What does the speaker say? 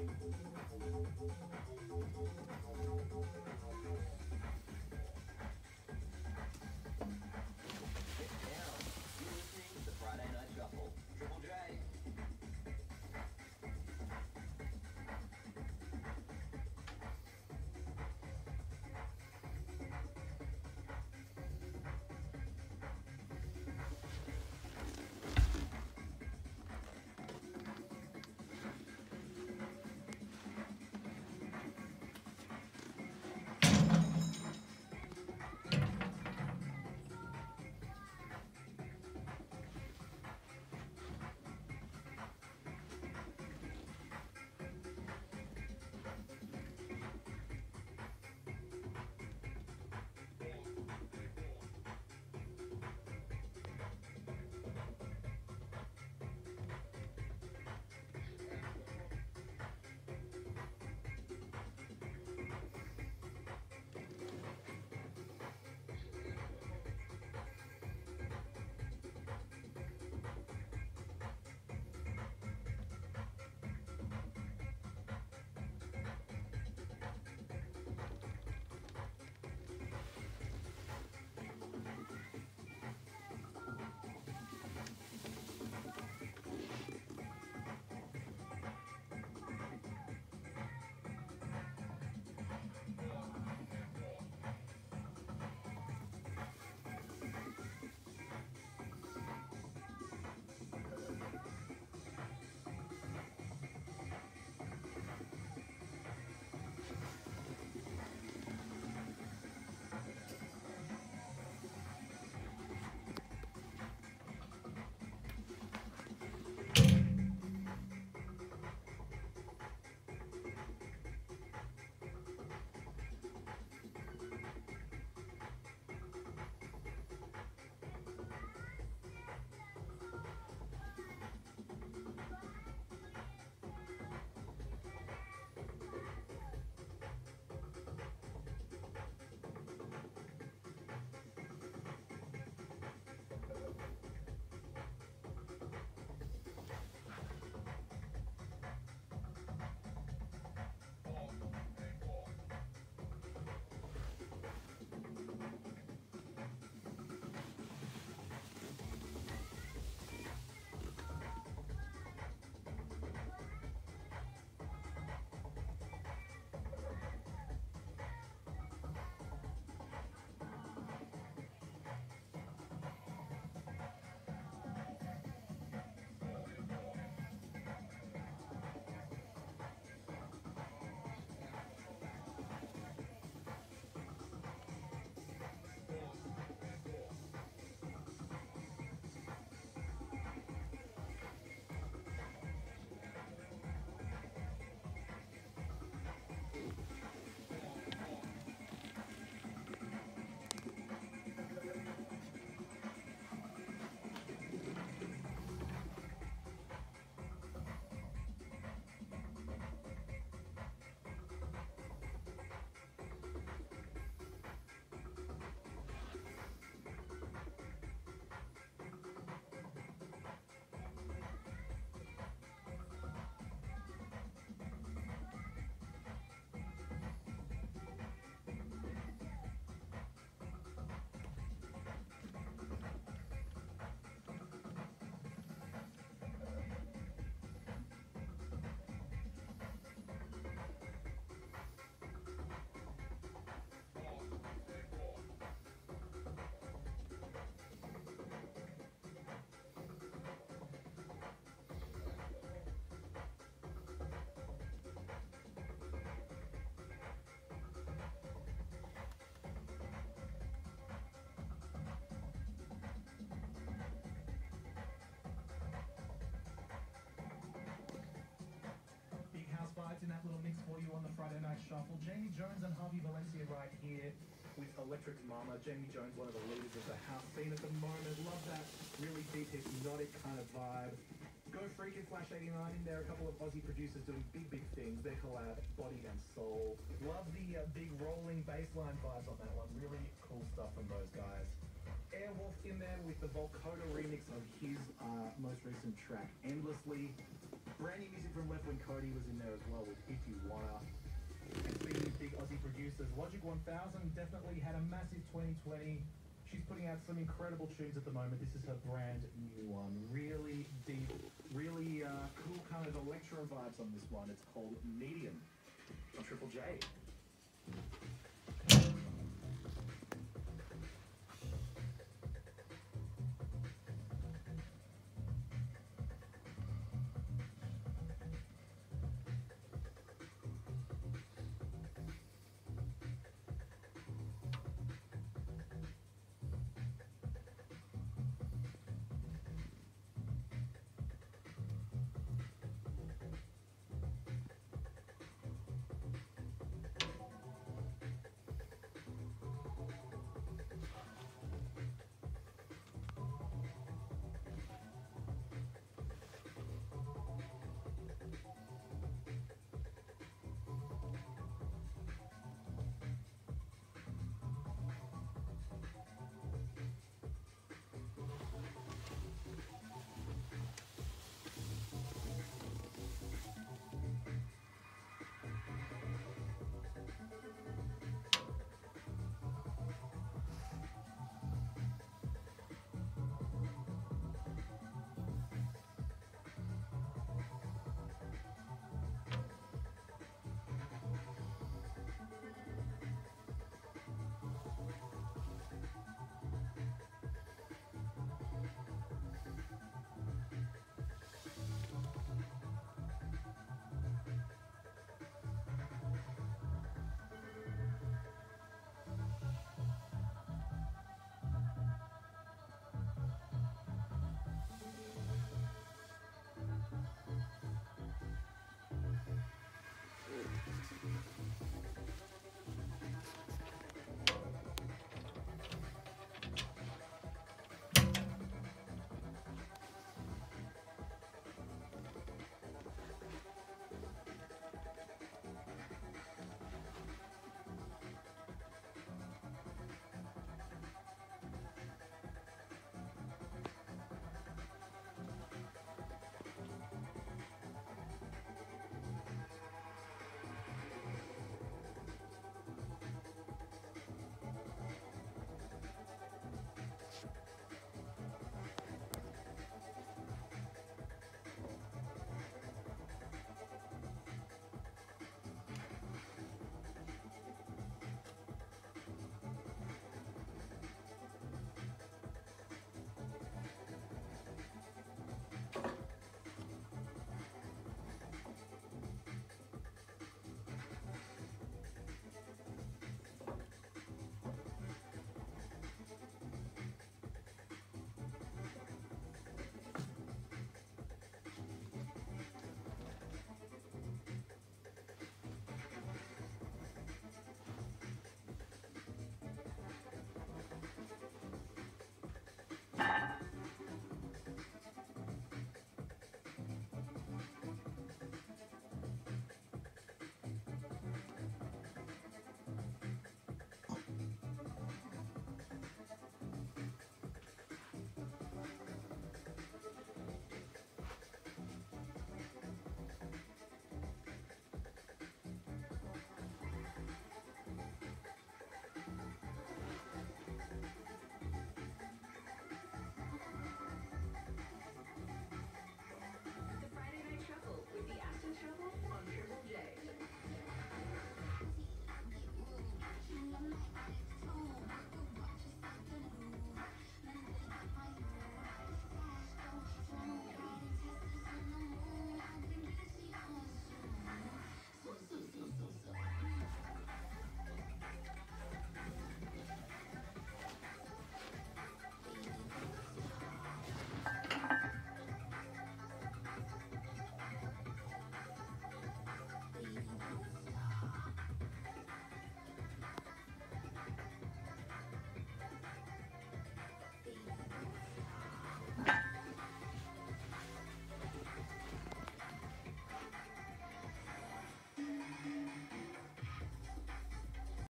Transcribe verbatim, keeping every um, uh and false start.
in that little mix for you on the Friday Night Shuffle. Jamie Jones and Harvey Valencia right here with Electric Mama. Jamie Jones, one of the leaders of the house scene at the moment. Love that really deep, hypnotic kind of vibe. Go Freakin' Flash eighty-nine in there. A couple of Aussie producers doing big, big things. Their collab, Body and Soul. Love the uh, big rolling bassline vibes on that one. Really cool stuff from those guys. Airwolf in there with the Volcoda remix of his uh, most recent track, Endlessly. Brand new music from Left Wing Cody was in there as well with If You Wanna. And speaking of big Aussie producers, Logic one thousand definitely had a massive twenty twenty. She's putting out some incredible tunes at the moment. This is her brand new one. Really deep, really uh, cool kind of electro vibes on this one. It's called Medium on Triple J.